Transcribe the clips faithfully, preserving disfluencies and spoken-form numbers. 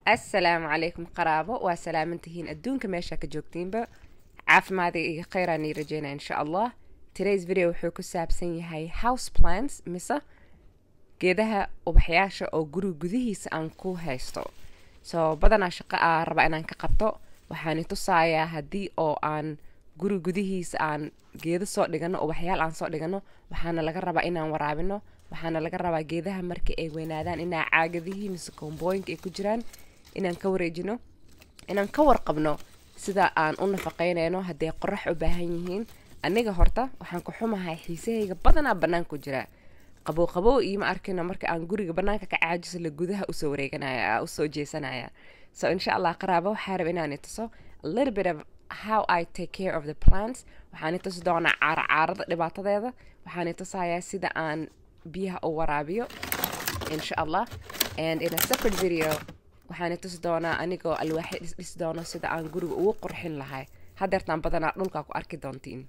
السلام عليكم قرابة وسلامتهين الدون كميشا كجوكتينبا عاف ماذي خيراني رجينا إن شاء الله. Today's video wuxuu ku saabsan yahay house plants mise geedaha ubaxyaasha oo guri gudihiisa aan ku haysto. So badanaa shaqo aan raba inaan ka qabto waxaan tusayaa haddii oo aan guri gudihiisa aan geedo soo dhigano ubaxyaal aan soo dhigano waxaana laga rabaa inaan waraabino waxaana laga rabaa geedaha markii ay weynaadaan inaa caagadihii mise kombooyinka ay ku jiraan inaan ka wareejino inaan ka warqabno sida aan u nafaqeynayno haddii qorrax u baahan yihiin. aniga horta waxaan ku xumahay xiisahayga badanaa banaanka ku jira qabow qabow iyo ma arkino marka aan guriga banaanka ka caajiso la gudaha u soo wareeganaya u soo jeesanaya. So insha Allah qaraabo waxaan rabaa inaan tuso a little bit of how I take care of the plants. waxaan tusi doonaa caar caarada dhibaatadeeda waxaan tusayaa sida aan biyaha u waraabiyo insha Allah. And in a separate video waxaan tusi doonaa anigoo alwaax dhis doono sida aan guriga ugu qurxin lahay hadeertaan badanaa dhulka ku arki doontiin.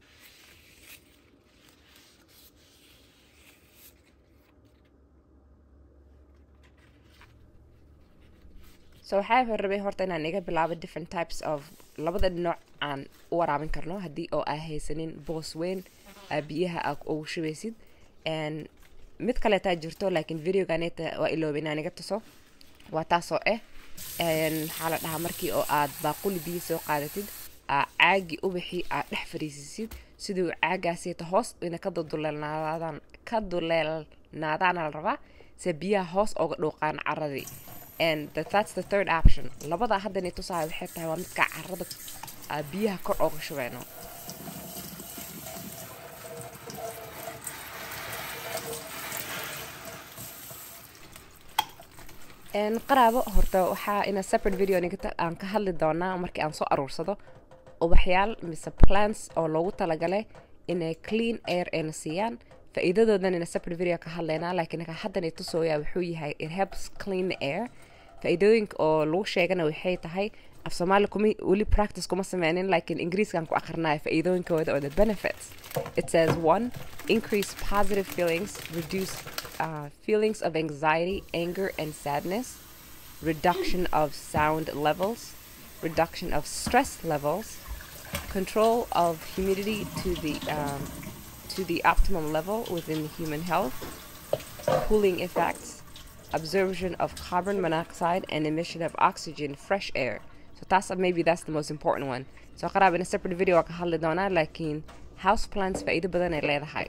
So waxaan rabay horta inaan iga bilaabo different types of labada nooc aan u waraabin karno haddii oo aan haysanin boos weyn biyaha aad ugu shubeysid. And mid kale taa jirto laakiin videoganeeta waa iloobay inaan iga tuso waa taasoo ah maxaa la dhahaa markii oo aad baaquli biyo soo qaadatid caagi ubaxii aad dhex fariisisid siduu caagaasiyta hoos ina ka duleelnaadaan ka duleelnaadaana la rabaa se biyaha hoos uga dhuuqaan caradii. And that, that's the third option. labada haddana tusaaya waxay tahay waa midka carrada biyaha kor uga shubeyno. And qaraabo horta waxaa ina separate video nigata aan ka hadli doonaa markii aan soo aruursado ubaxyaal mise plants oo loogu talagalay inay clean air ayna siiyaan faa'iidadoodan ina separate video ka hadlaynaa laakiin ka haddana tusooyaa wuxuu yahay it helps clean the air. faa'iidooyinka oo lagu sheegana waxay tahay af Soomaali kuma wali practice kuma sameynin laakiin Ingiriiskan ku akhrinaayo faa'iidooyinkooda oo the benefits. It says one, increase positive feelings, reduce uh, feelings of anxiety, anger and sadness, reduction of sound levels, reduction of stress levels, control of humidity to the um, to the optimum level within human health, cooling effects, absorption of carbon monoxide and emission of oxygen, fresh air. So that's maybe that's the most important one. So قراب in a separate video ka hadli doonaa laakiin house plants faa'iido badan ay leedahay.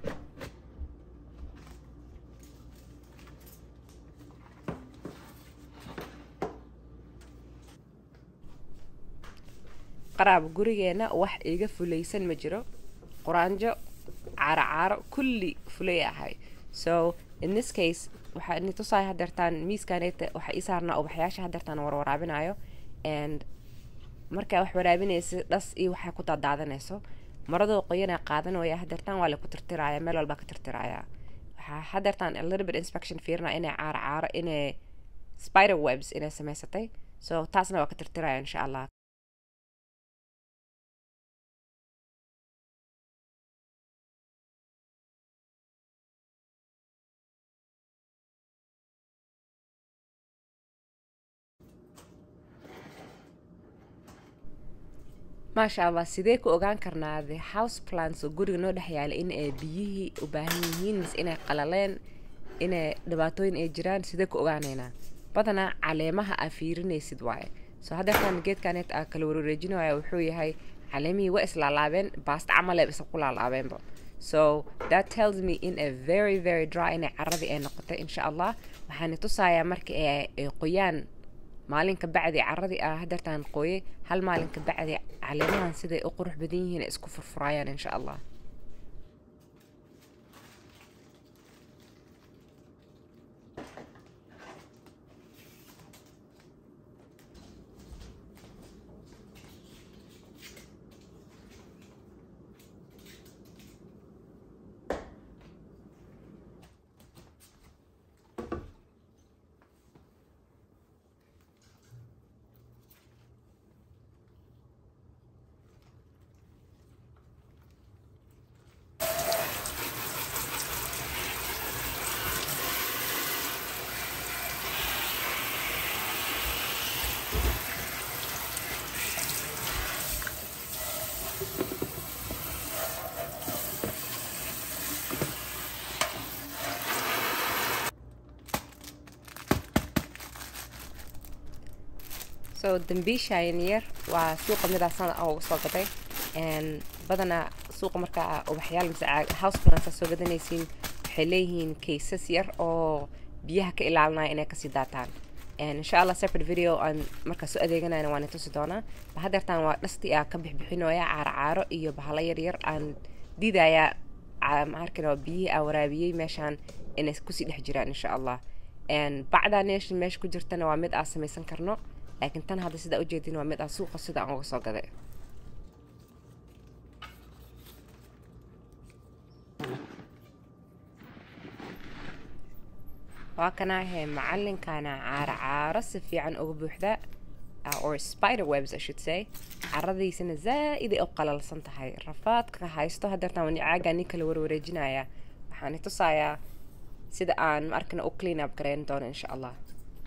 qaraab gurigeena wax iga fulaysan ma jiro quraanjo caara caaro kulli fulay ahay. So in this case waxaan tusaaya hadeertaan miiskaaneta waxa ii saarnaa ubaxyaasha hadeertaan warwaraabinayo and markaa wax waraabinaysa dhas iyo waxaa ku daadaadanayso maradoo qoyana qaadanaya hadeertaan waa la ku tirtiraaya meel walba ka tirtiraaya waxaa hadeertaan a little bit inspection fiirna inay caara caaro inay spider webs inay samaysatay. So taasna waa ka tirtiraaya insha Allah. ما شاء الله sidee ku ogaan karnaa the house plants oo guriga noo dhex yaala in ay biyihii u baahan yihiin mise inay qalaleen inay dhibaatooyin ay jiraan sidee ku ogaanaynaa badanaa caleemaha aa fiirinaysid waaye. So hadeertaan geedkanet aa kala wareejinaya wuxuu yahay caleemihii waa islaalaabeen baasta camaleeb isa ku laalaabeenba. So that tells me in a very very dry inay caradii ay noqotay insha Allah. waxaan tusayaa markii ay qoyaan maalin ka bacdi caradii ah hadeertaan qoyay hal maalin ka bacdi caleemahan siday u qurux badan yihiin isku furfurayaan insha Allah. so dambiishayn yar waa suuqa midaasan oo soo gaday and badana suuqa marka ubaxyaal mise house plants soo gadanaysiin waxay leeyihiin cases yar oo biyaha ka ilaalinaya inay ka sii daataan and insha Allah separate video aan marka soo adeeganayna waan tusi doonaa hadeertaan waa dhasti ah ka bixbixinooya caaro iyo bahalo yar yar aan diidaya ma arkin oo biyaha waraabiyay meeshaan inay ku sii dhex jiraan insha Allah and bacda neeshin meesha ku jirtana waa mid aan samaysan karno laakiin tan hadda sida u jeedin waa mid aan suuqa sida aan uga soo gaday وكنا هي معلن كان عار عارس في عن أغبوحذا or spider webs I should say عرضي سنة زائدة أو قلل صنت هاي رفات كهايستو هدرنا وني عاجا نيكل ورورجنايا وحاني تصايا سيدا آن ماركنا أوكلينا بكرين دون إن شاء الله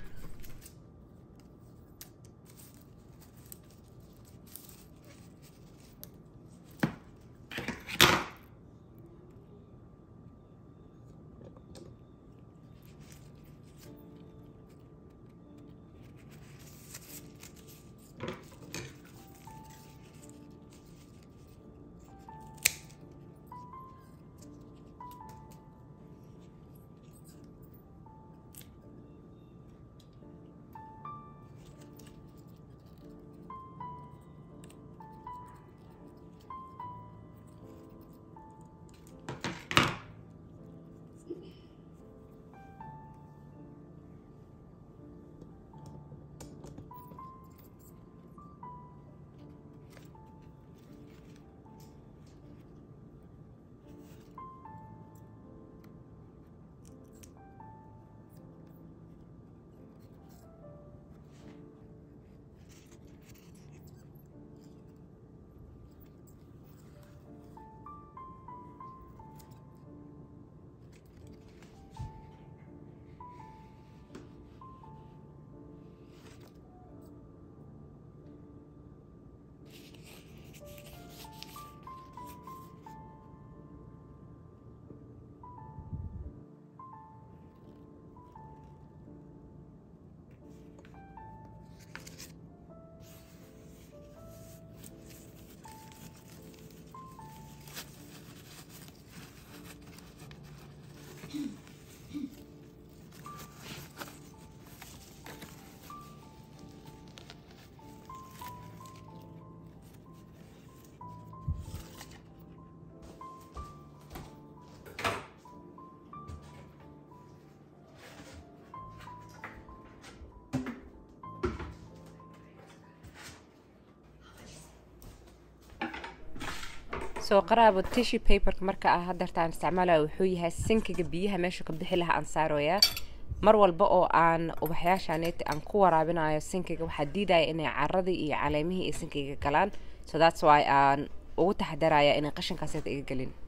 soo qaraabo tissue paper marka ah hadartaan isticmaalayo wuxuu yahay sinkiga biyaha meesha ka bixi laha aan saarooya mar walba oo aan ubaxyaashaneet aan ku waraabinayo sinkiga waxa diidaya inay caradii iyo caleemihii iyo sinkiga galaan so that's why aan ugu taxadaraya inay qashinkaas iga galin